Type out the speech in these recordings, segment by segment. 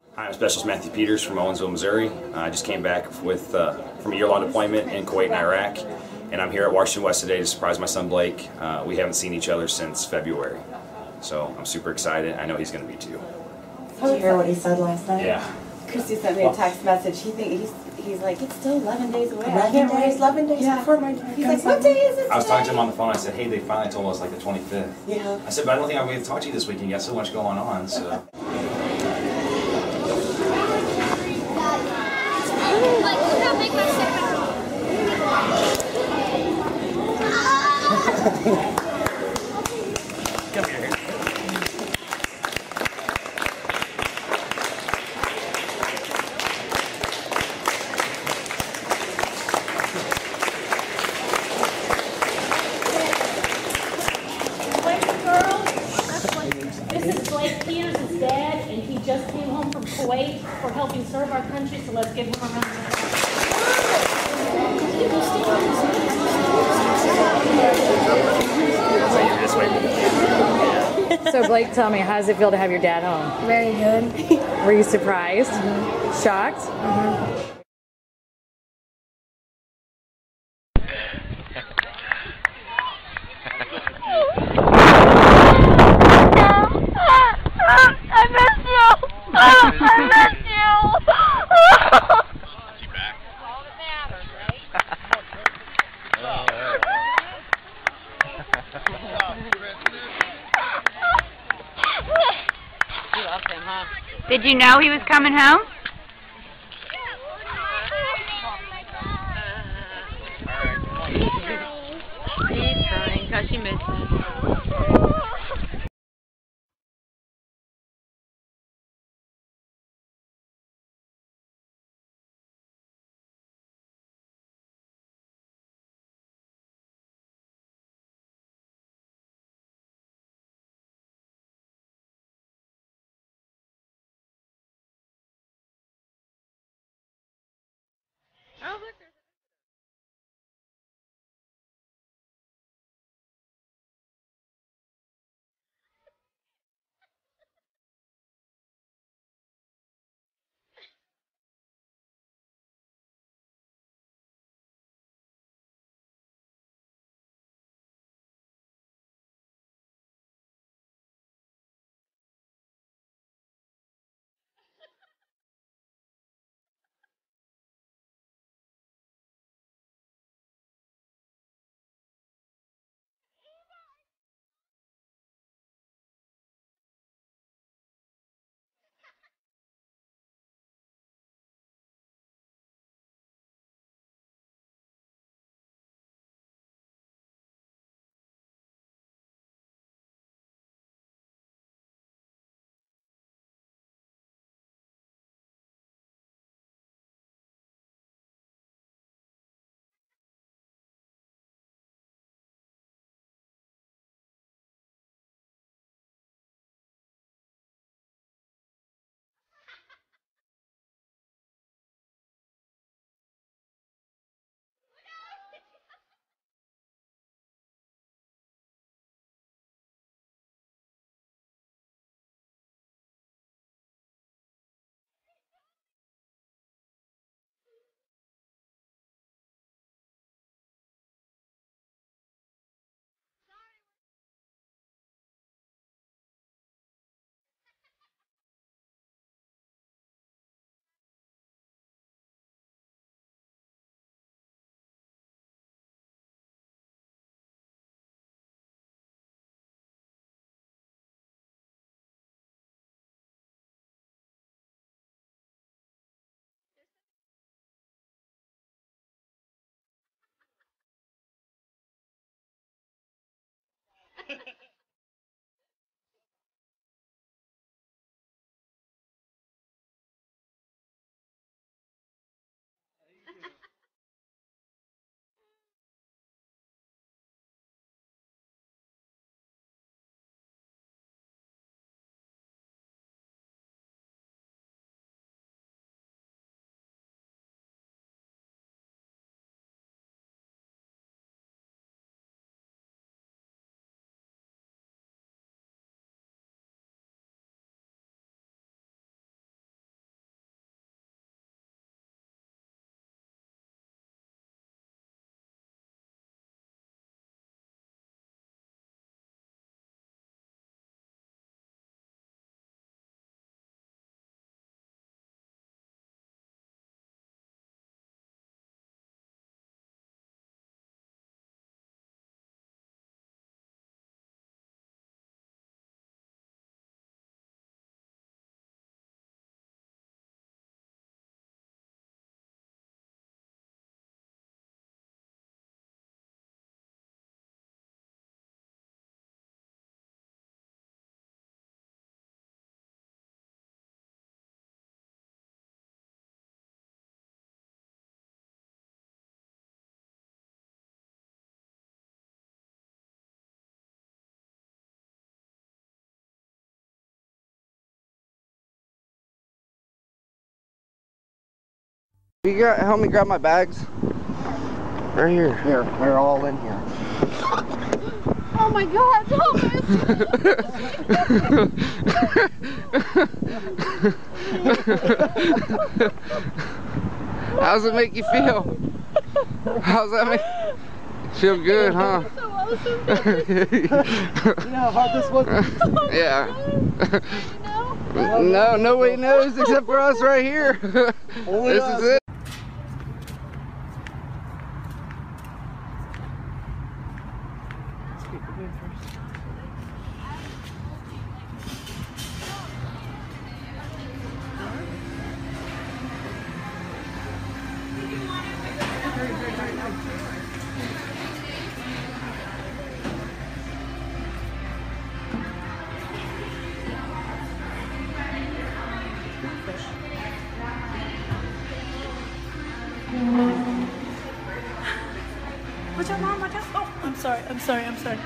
Hi, I'm Specialist Matthew Peters from Owensville, Missouri. I just came back from a year-long deployment in Kuwait and Iraq, and I'm here at Washington West today to surprise my son Blake. We haven't seen each other since February, so I'm super excited. I know he's going to be too. Did you hear what he said last night? Yeah. Christy sent me a text message. He's like, it's still 11 days away. 11 days Yeah. before my He's like, what day is it I was today? talking to him on the phone. I said, hey, they finally told us like the 25th. Yeah. I said, but I don't think I'll be able to talk to you this weekend. You got so much going on, so. Come here. This is Blake Peters' dad, and he just came home from Kuwait for helping serve our country, so let's give him a round of applause. So Blake, tell me, how does it feel to have your dad home? Very good. Were you surprised? Shocked? I miss you! I miss you! Did you know he was coming home? He's crying because she misses. Oh, look, there's You got help me grab my bags? Right here. Here, they're all in here. Oh my God, Thomas! How's it make you feel? How's that make feel good, huh? So awesome. You know how hard this was? Yeah. No. No, nobody knows except for us right here. Only This us. is it. Watch out, Mom, watch out. Oh, I'm sorry, I'm sorry, I'm sorry.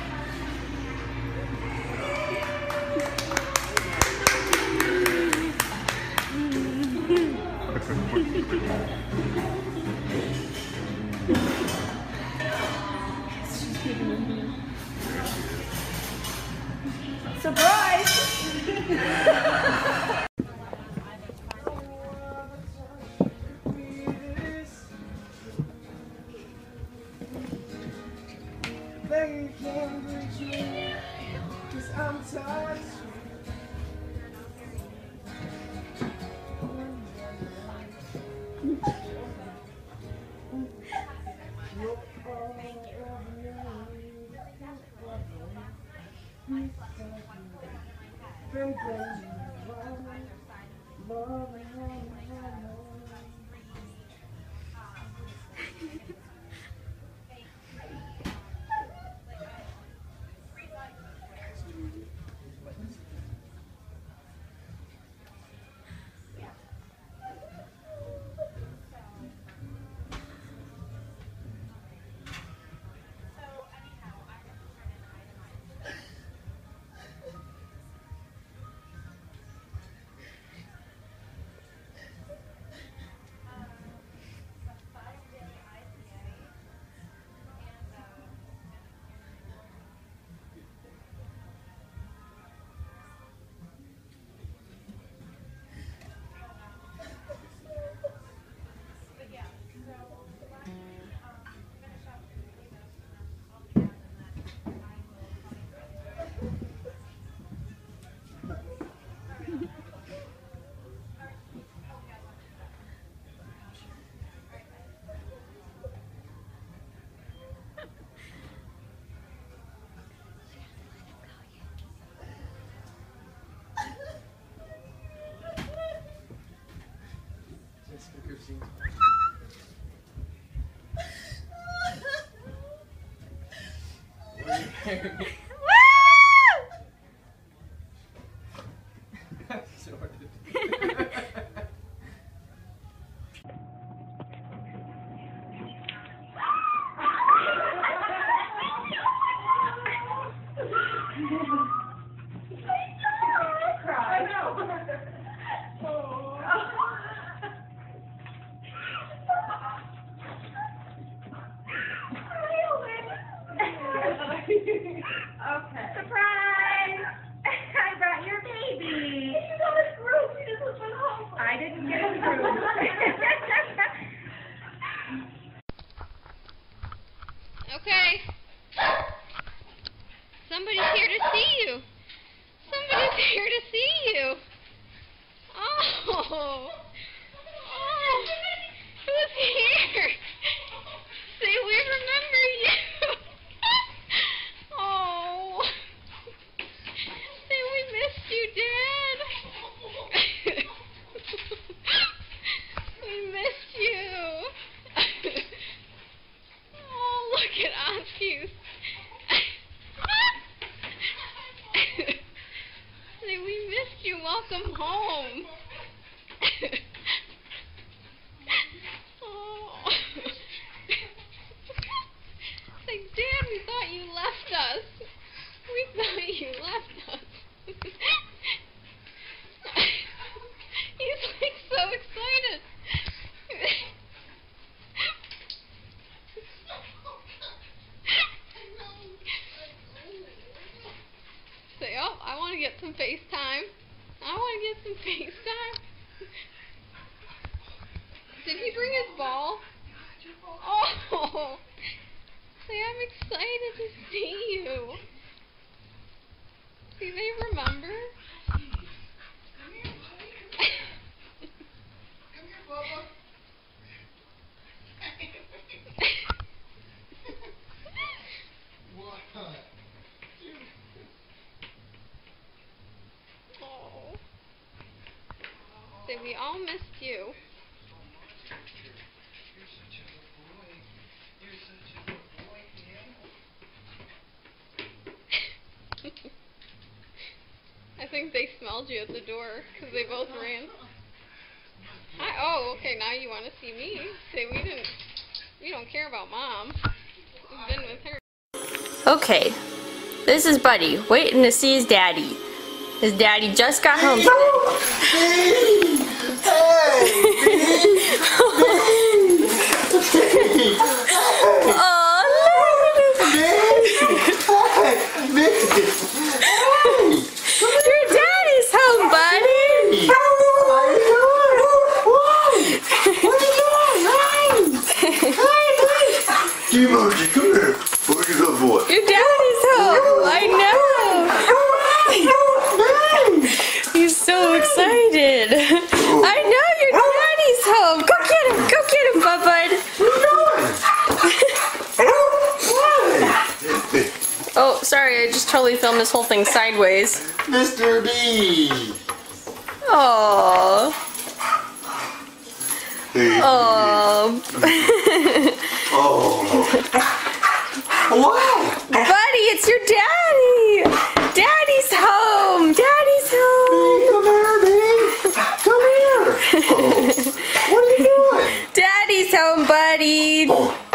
Okay. Surprise! I brought your baby. You got a group. You just went home. I didn't get a group. Okay. Somebody's here to see you. Somebody's here to see you. Oh. Oh. Who's here? Say we remember you. Oh. Say we missed you, Dad. We missed you. Oh, look at Oscue. Say we missed you. Welcome home. Oh. Say, Dad, we thought you left us. We thought you left us. He's like so excited. say, oh, I want to get some FaceTime. I want to get some FaceTime. Did he bring his ball? Oh, say, I'm excited to see you. See, they remember. Oh. Say, we all missed you. I think they smelled you at the door because they both ran. Hi. Oh, okay. Now you want to see me? Say we don't care about Mom. We've been with her. Okay, this is Buddy waiting to see his daddy. His daddy just got home. Your daddy's home, buddy. Emoji, come here. Where's your good boy? Your daddy's home. I know. He's so excited. I know your daddy's home. Go get him. Go get him, bud. Oh, sorry. I just totally filmed this whole thing sideways. Mr. B. Aww. Oh. Oh. Wow. Buddy, it's your daddy. Daddy's home. Daddy's home. Come here, babe. Come here. Oh. What are you doing? Daddy's home, buddy. Oh.